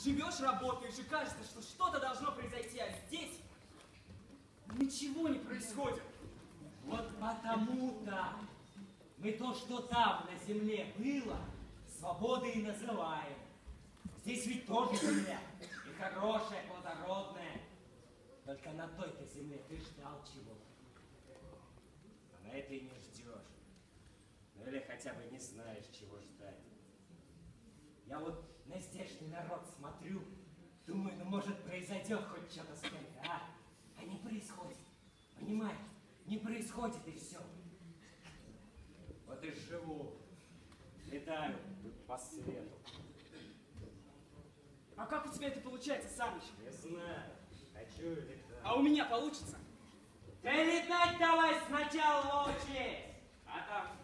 Живешь, работаешь, и кажется, что что-то должно произойти, а здесь ничего не происходит. Вот потому-то мы то, что там на земле было, свободой и называем. Здесь ведь тоже земля, и хорошая, плодородная. Только на той-то земле ты ждал чего-то. А на этой не ждешь. Ну или хотя бы не знаешь, чего ждать. Я вот на здешний народ смотрю, думаю, ну может произойдет хоть что-то скорее, а не происходит. Понимаешь? Не происходит и все. Вот и живу, летаю по свету. А как у тебя это получается, Саныч? Не знаю, хочу летать. А у меня получится? Ты летать давай сначала учись, а там